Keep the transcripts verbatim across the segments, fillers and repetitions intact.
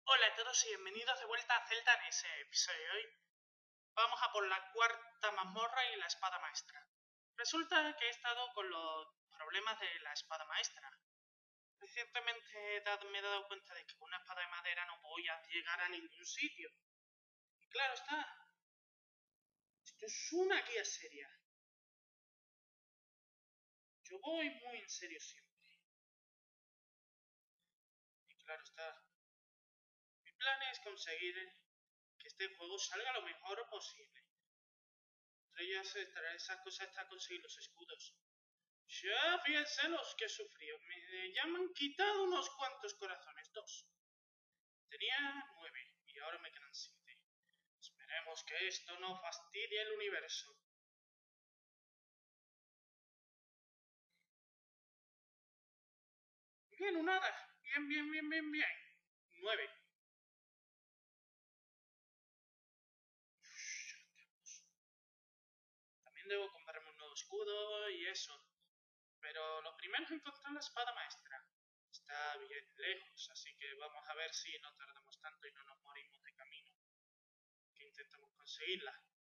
Hola a todos y bienvenidos de vuelta a Zelda en ese episodio de hoy. Vamos a por la cuarta mazmorra y la espada maestra. Resulta que he estado con los problemas de la espada maestra. Recientemente me he dado cuenta de que con una espada de madera no voy a llegar a ningún sitio. Y claro está, esto es una guía seria. Yo voy muy en serio siempre. Y claro está, mi plan es conseguir que este juego salga lo mejor posible. Entre ellas, esas cosas está conseguir los escudos. Ya fíjense los que he sufrido. Me ya me han quitado unos cuantos corazones. Dos. Tenía nueve y ahora me quedan siete. Esperemos que esto no fastidie el universo. Bien, un hada. Bien, bien, bien, bien, bien. Nueve. También debo comprarme un nuevo escudo y eso. Pero lo primero es encontrar la espada maestra. Está bien lejos, así que vamos a ver si no tardamos tanto y no nos morimos de camino. Que intentamos conseguirla.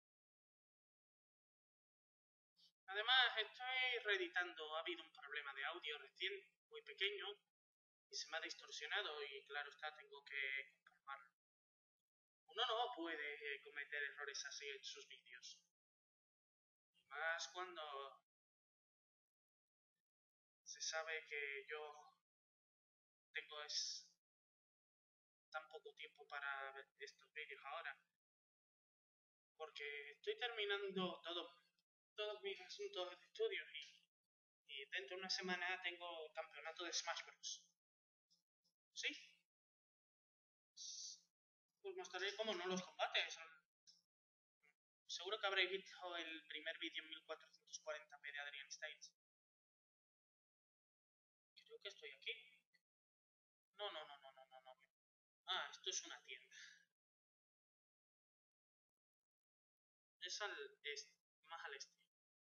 Además, estoy reeditando, ha habido un problema de audio recién, muy pequeño, y se me ha distorsionado y claro está, tengo que comprobarlo. Uno no puede cometer errores así en sus vídeos. Y más cuando se sabe que yo tengo es tan poco tiempo para ver estos vídeos ahora. Porque estoy terminando todo, todos mis asuntos de estudio y, y dentro de una semana tengo el campeonato de Smash Bros. ¿Sí? Pues mostraré cómo no los combates. Seguro que habréis visto el primer vídeo en mil cuatrocientos cuarenta p de Adrian Styles. Creo que estoy aquí. No, no, no, no, no, no, no. Ah, esto es una tienda. Es al este, más al este.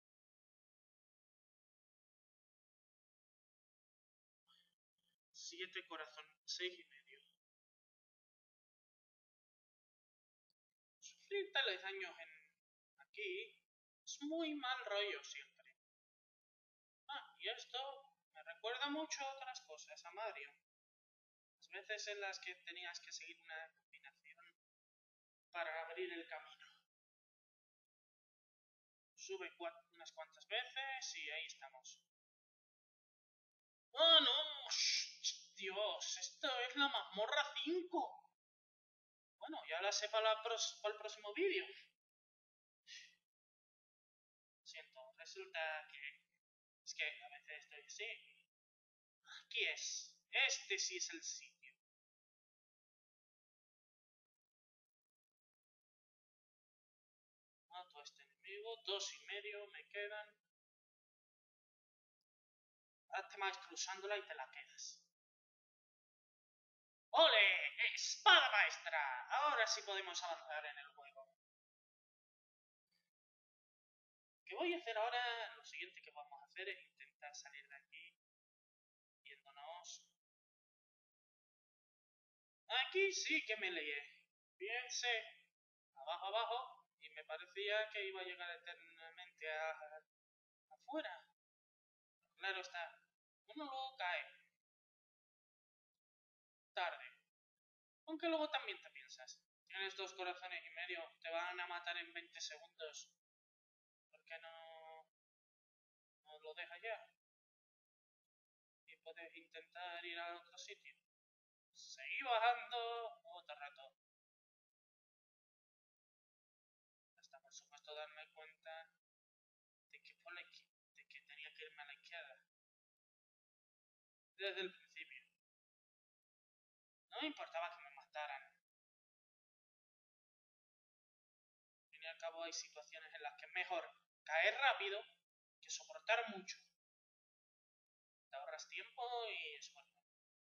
Siete corazón, seis y medio. Sufrir tales daños en aquí es muy mal rollo siempre. Ah, y esto me recuerda mucho a otras cosas, a Mario. Las veces en las que tenías que seguir una combinación para abrir el camino. Sube unas cuantas veces y ahí estamos. ¡Oh, no! ¡Shh! Dios, esto es la mazmorra cinco. Bueno, ya la sé para, para el próximo vídeo. Siento, resulta que... Es que a veces estoy así. Aquí es. Este sí es el sitio. Mato a este enemigo. Dos y medio me quedan. Hazte maestro usándola y te la quedas. ¡Ole! ¡Espada maestra! Ahora sí podemos avanzar en el juego. ¿Qué voy a hacer ahora? Lo siguiente que vamos a hacer es intentar salir de aquí viéndonos. Aquí sí que me lié. Piense. Abajo, abajo. Y me parecía que iba a llegar eternamente a, a, afuera. Claro está. Uno luego cae. Tarde. Aunque luego también te piensas. Tienes dos corazones y medio. Te van a matar en veinte segundos. ¿Por qué no, no lo dejas ya? Y puedes intentar ir a otro sitio. Seguí bajando otro rato. Hasta por supuesto darme cuenta de que, por la de que tenía que irme a la izquierda. Desde el principio. No me importaba que me mataran. Al fin y al cabo hay situaciones en las que es mejor caer rápido que soportar mucho. Te ahorras tiempo y esfuerzo.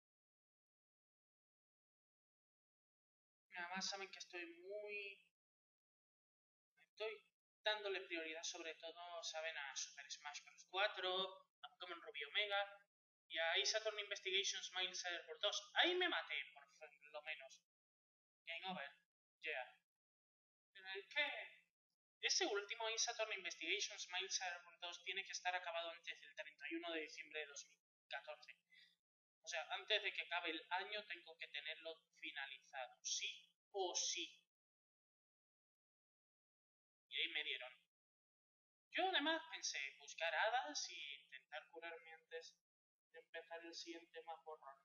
Además saben que estoy muy... Estoy dándole prioridad sobre todo, saben, a Super Smash Bros. cuatro, a Pokémon Rubí Omega y a Ace Attorney Investigations Miles Cyberport dos. Ahí me maté, por lo menos. Game over. Yeah. Pero es que ese último Ace Attorney Investigations Miles Cyberport dos tiene que estar acabado antes del treinta y uno de diciembre de dos mil catorce. O sea, antes de que acabe el año tengo que tenerlo finalizado. Sí o sí. Y ahí me dieron. Yo además pensé buscar hadas y intentar curarme antes de empezar el siguiente mazmorrón.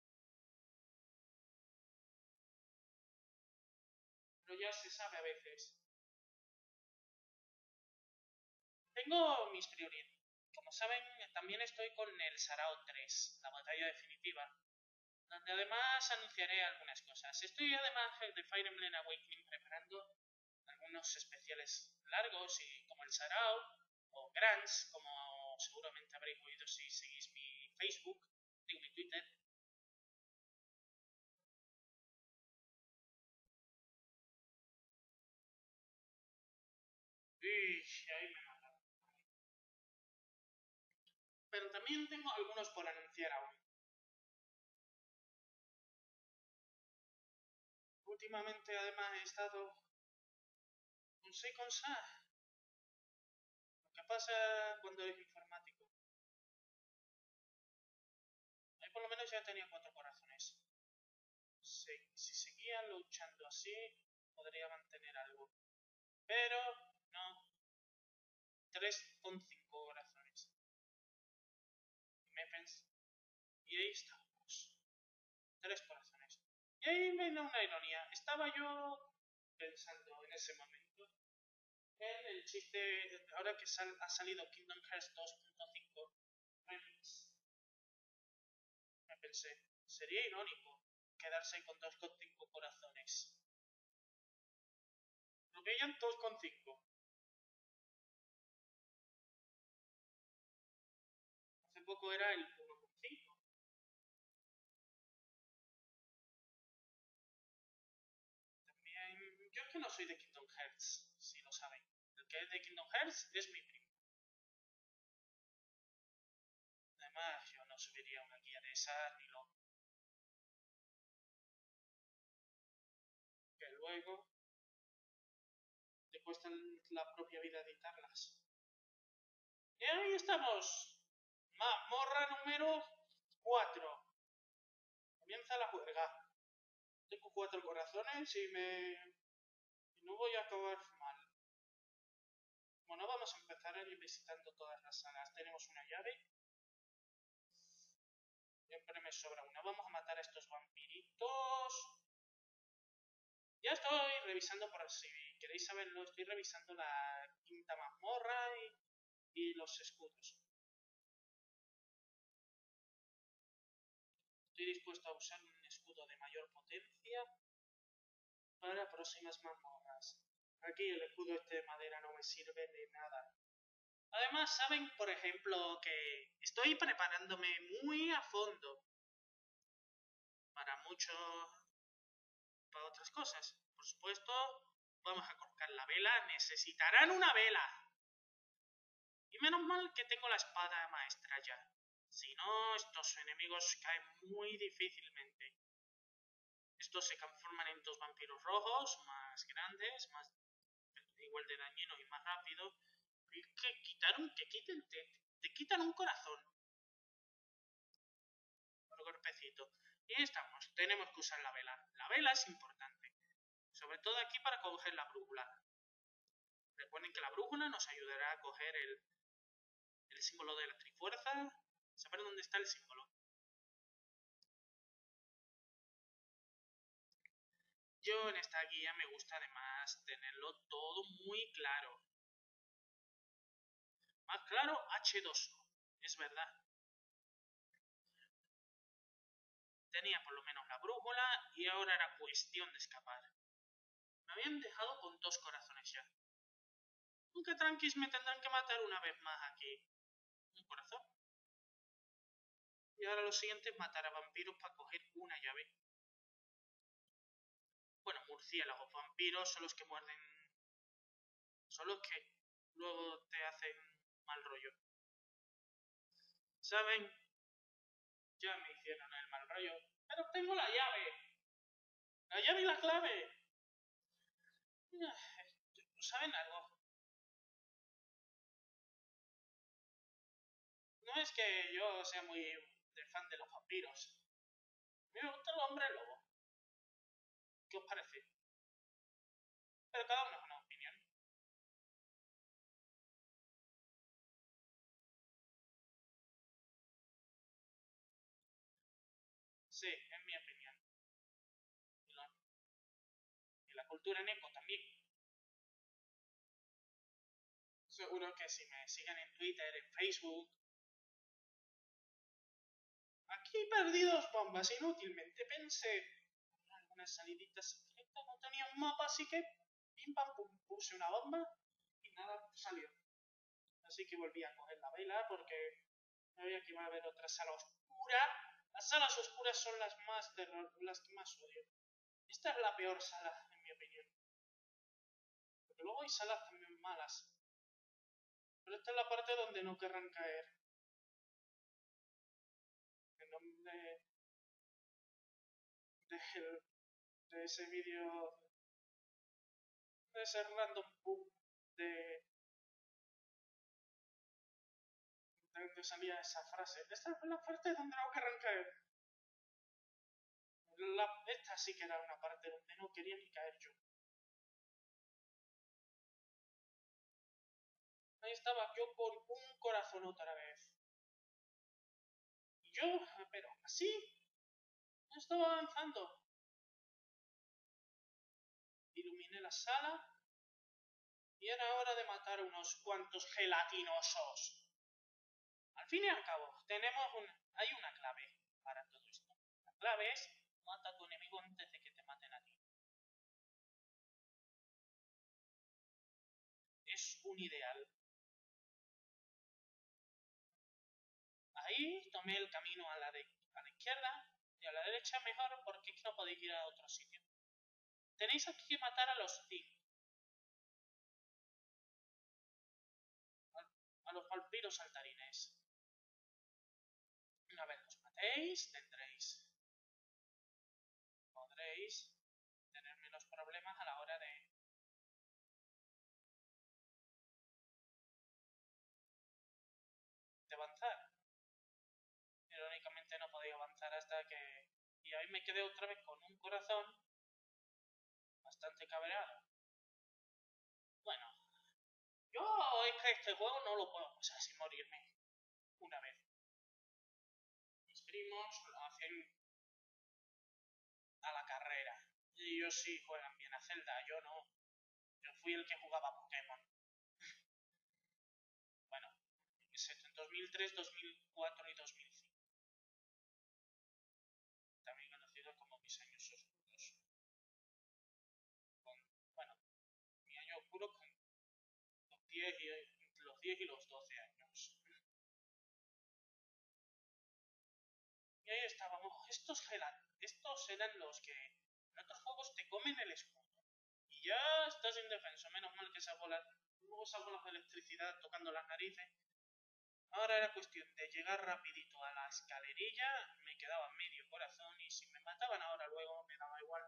Pero ya se sabe a veces. Tengo mis prioridades. Como saben, también estoy con el Sarao tres, la batalla definitiva, donde además anunciaré algunas cosas. Estoy además de Fire Emblem Awakening preparando algunos especiales largos y como el Sarao o Grants, como seguramente habréis oído si seguís mi Facebook, digo mi Twitter. Y ahí me mata. Pero también tengo algunos por anunciar aún. Últimamente además he estado con C con S A. Lo que pasa cuando eres informático. Ahí por lo menos ya tenía cuatro corazones. Si, si seguía luchando así, podría mantener algo. Pero no. tres con cinco corazones. Y me pensé. Y ahí estamos. Tres corazones. Y ahí viene una ironía. Estaba yo pensando en ese momento en el chiste. Ahora que sal, ha salido Kingdom Hearts dos punto cinco Remix, me pensé, sería irónico quedarse con dos con cinco corazones. Lo veían dos con cinco. Hace poco era el uno con cinco. También, yo es que no soy de Kingdom Hearts, si lo saben. El que es de Kingdom Hearts es mi primo. Además, yo no subiría una guía de esas ni lo. Que luego te cuesta la propia vida editarlas. Y ahí estamos. Mazmorra número cuatro. Comienza la juerga. Tengo cuatro corazones y me... Y no voy a acabar mal. Bueno, vamos a empezar a ir visitando todas las salas. Tenemos una llave. Siempre me sobra una. Vamos a matar a estos vampiritos. Ya estoy revisando por si queréis saberlo. Estoy revisando la quinta mazmorra y, y los escudos. Estoy dispuesto a usar un escudo de mayor potencia para próximas mazmorras. Aquí el escudo este de madera no me sirve de nada. Además, saben, por ejemplo, que estoy preparándome muy a fondo para mucho, para otras cosas. Por supuesto, vamos a colocar la vela. Necesitarán una vela. Y menos mal que tengo la espada maestra ya. Si no, estos enemigos caen muy difícilmente. Estos se conforman en dos vampiros rojos, más grandes, más igual de dañinos y más rápidos. Y que quitaron, que quiten, te, te quitan un corazón. Por golpecito. Y estamos, tenemos que usar la vela. La vela es importante. Sobre todo aquí para coger la brújula. Recuerden que la brújula nos ayudará a coger el, el símbolo de la trifuerza. Saber dónde está el símbolo. Yo en esta guía me gusta además tenerlo todo muy claro. Más claro, hache dos o. Es verdad. Tenía por lo menos la brújula y ahora era cuestión de escapar. Me habían dejado con dos corazones ya. Aunque tranquis me tendrán que matar una vez más aquí. Un corazón. Y ahora lo siguiente es matar a vampiros para coger una llave. Bueno, murciélagos, vampiros son los que muerden. Son los que luego te hacen mal rollo. ¿Saben? Ya me hicieron el mal rollo. Pero tengo la llave. La llave y la clave. ¿Saben algo? No es que yo sea muy de fan de los vampiros. A mí me gusta el hombre lobo. ¿Qué os parece? Pero cada uno es una opinión. Sí, es mi opinión. Y, lo, y la cultura Neko también. Seguro que si me siguen en Twitter, en Facebook. Aquí perdí dos bombas inútilmente. Pensé en algunas saliditas secretas. No tenía un mapa, así que pim pam pum, puse una bomba y nada salió. Así que volví a coger la vela porque sabía que iba a haber otra sala oscura. Las salas oscuras son las más terror, las que más odio. Esta es la peor sala, en mi opinión. Porque luego hay salas también malas. Pero esta es la parte donde no querrán caer. En nombre de, de ese vídeo, de ese random book de, de donde salía esa frase. Esta es la parte donde no querrán caer. La, esta sí que era una parte donde no quería ni caer yo. Ahí estaba yo con un corazón otra vez. Y yo, pero así, no estaba avanzando. Iluminé la sala y era hora de matar unos cuantos gelatinosos. Al fin y al cabo, tenemos un, hay una clave para todo esto. La clave es mata a tu enemigo antes de que te maten a ti. Es un ideal. Ahí tomé el camino a la, de, a la izquierda y a la derecha mejor porque es que no podéis ir a otro sitio. Tenéis aquí que matar a los Thing. A los vampiros saltarines. Una vez los matéis, tendréis... Podréis tener menos problemas a la hora de... de avanzar. Irónicamente no podía avanzar hasta que... Y ahí me quedé otra vez con un corazón bastante cabreado. Bueno, yo es que este juego no lo puedo pasar sin morirme una vez. Mis primos lo hacen a la carrera. Y ellos sí juegan bien a Zelda, yo no. Yo fui el que jugaba a Pokémon. Bueno, en dos mil tres, dos mil cuatro y dos mil cinco. También conocido como mis años oscuros. Con, bueno, mi año oscuro con los diez y, los diez y los doce años. Y ahí estábamos. Estos, estos eran los que en otros juegos te comen el escudo. Y ya estás indefenso. Menos mal que esas bolas, luego esas bolas de electricidad tocando las narices. Ahora era cuestión de llegar rapidito a la escalerilla, me quedaba medio corazón y si me mataban ahora luego me daba igual.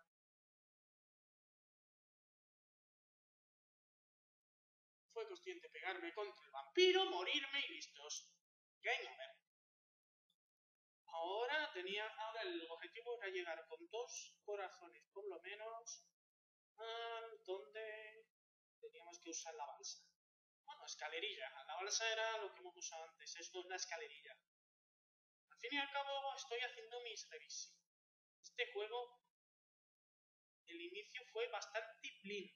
Fue cuestión de pegarme contra el vampiro, morirme y listos. Game over. Ahora tenía, ahora el objetivo era llegar con dos corazones por lo menos a donde teníamos que usar la balsa. Bueno, escalerilla. La balsa era lo que hemos usado antes, esto es la escalerilla. Al fin y al cabo estoy haciendo mis revisiones. Este juego, el inicio fue bastante blind.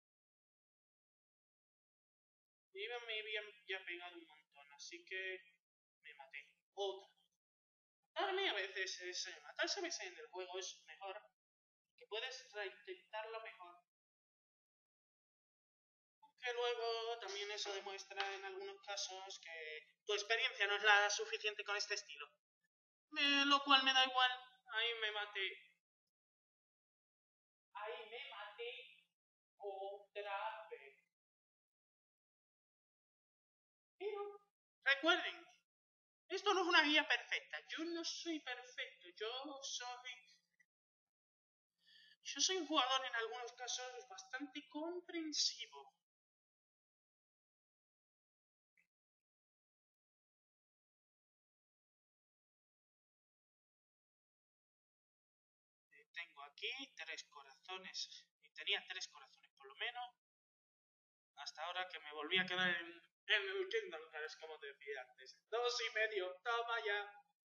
Me había ya pegado un montón, así que me maté. Otra. Matarme a veces es... Matarse a veces en el juego es mejor. Que puedes reintentarlo mejor. Aunque luego también eso demuestra en algunos casos que tu experiencia no es la suficiente con este estilo. Me, lo cual me da igual. Ahí me maté. Ahí me maté otra vez. Pero recuerden, Esto no es una guía perfecta. Yo no soy perfecto. Yo soy... Yo soy un jugador en algunos casos bastante comprensivo. Tengo aquí tres corazones. Y tenía tres corazones por lo menos. Hasta ahora que me volví a quedar en, en el Kingdom Hearts, como te decía antes. Dos y medio. Toma ya.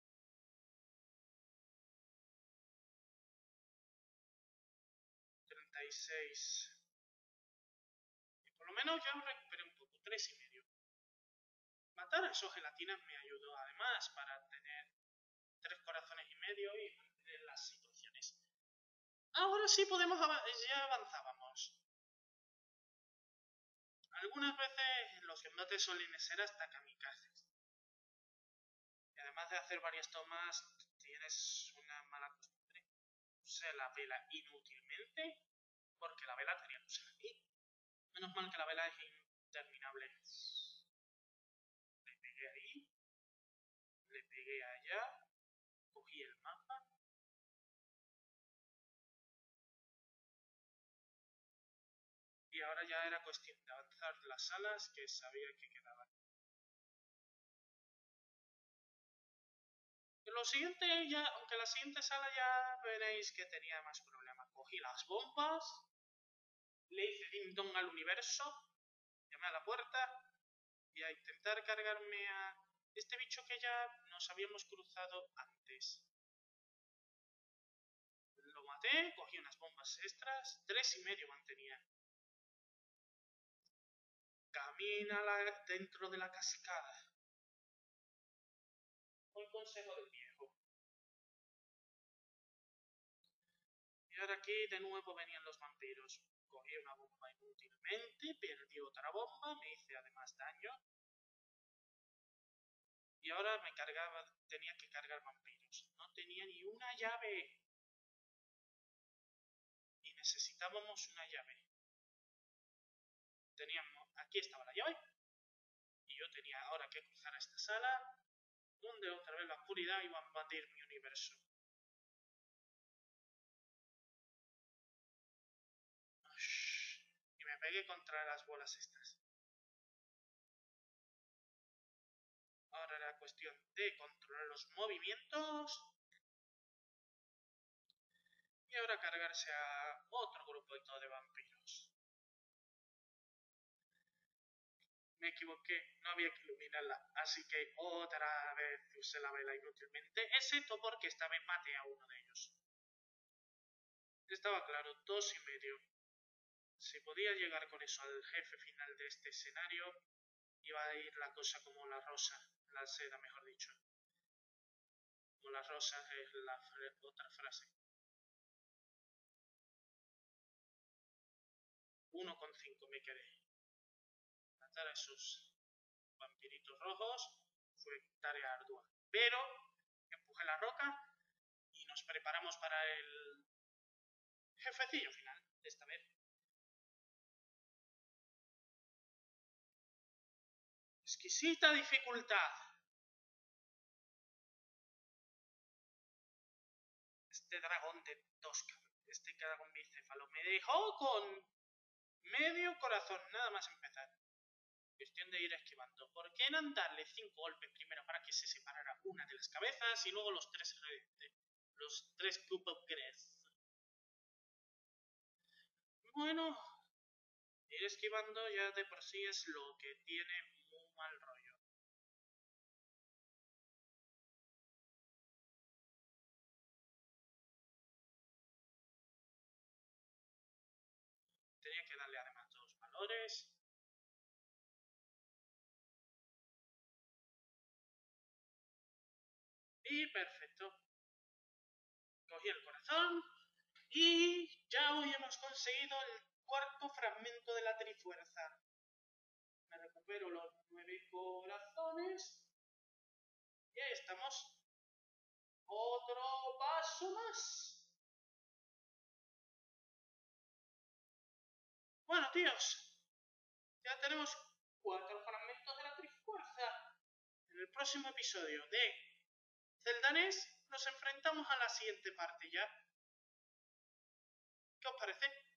treinta y seis. Y por lo menos ya recuperé un poco. Tres y medio. Matar a esos gelatinas me ayudó además para tener tres corazones y medio y mantener las situaciones. Ahora sí podemos avanzar. Ya avanzábamos. Algunas veces los embates suelen ser hasta kamikazes. Y además de hacer varias tomas, tienes una mala costumbre. Usé la vela inútilmente, porque la vela tenía que usar aquí. Menos mal que la vela es interminable. Le pegué ahí, le pegué allá, cogí el mapa. Y ahora ya era cuestión de avanzar las salas que sabía que quedaban. Lo siguiente ya, aunque la siguiente sala ya veréis que tenía más problemas. Cogí las bombas, le hice ding dong al universo, llamé a la puerta y a intentar cargarme a este bicho que ya nos habíamos cruzado antes. Lo maté, cogí unas bombas extras, tres y medio mantenía. Camina la, dentro de la cascada. El consejo del viejo. Y ahora aquí de nuevo venían los vampiros. Cogí una bomba inútilmente, perdí otra bomba, me hice además daño. Y ahora me cargaba, tenía que cargar vampiros. No tenía ni una llave. Y necesitábamos una llave. Teníamos, aquí estaba la llave. Y yo tenía ahora que cruzar a esta sala, donde otra vez la oscuridad iba a invadir mi universo. Y me pegué contra las bolas estas. Ahora era cuestión de controlar los movimientos. Y ahora cargarse a otro grupito de vampiros. Me equivoqué, no había que iluminarla, así que otra vez usé la vela inútilmente, excepto porque esta vez maté a uno de ellos. Estaba claro, dos y medio. Si podía llegar con eso al jefe final de este escenario, iba a ir la cosa como la rosa, la seda mejor dicho. Como la rosa es la otra frase. uno coma cinco me quedé. Matar a esos vampiritos rojos fue tarea ardua. Pero empujé la roca y nos preparamos para el jefecillo final de esta vez. Exquisita dificultad. Este dragón de dos cabezas, este dragón bicéfalo, me dejó con medio corazón, nada más empezar. Cuestión de ir esquivando. ¿Por qué no darle cinco golpes primero para que se separara una de las cabezas y luego los tres los tres Cup Upgrades? Bueno, ir esquivando ya de por sí es lo que tiene muy mal rollo. Tenía que darle además dos valores. Y perfecto. Cogí el corazón. Y ya hoy hemos conseguido el cuarto fragmento de la trifuerza. Me recupero los nueve corazones. Y ahí estamos. Otro paso más. Bueno, tíos. Ya tenemos cuatro fragmentos de la trifuerza. En el próximo próximo episodio de Zelda N E S nos enfrentamos a la siguiente parte ya. ¿Qué os parece?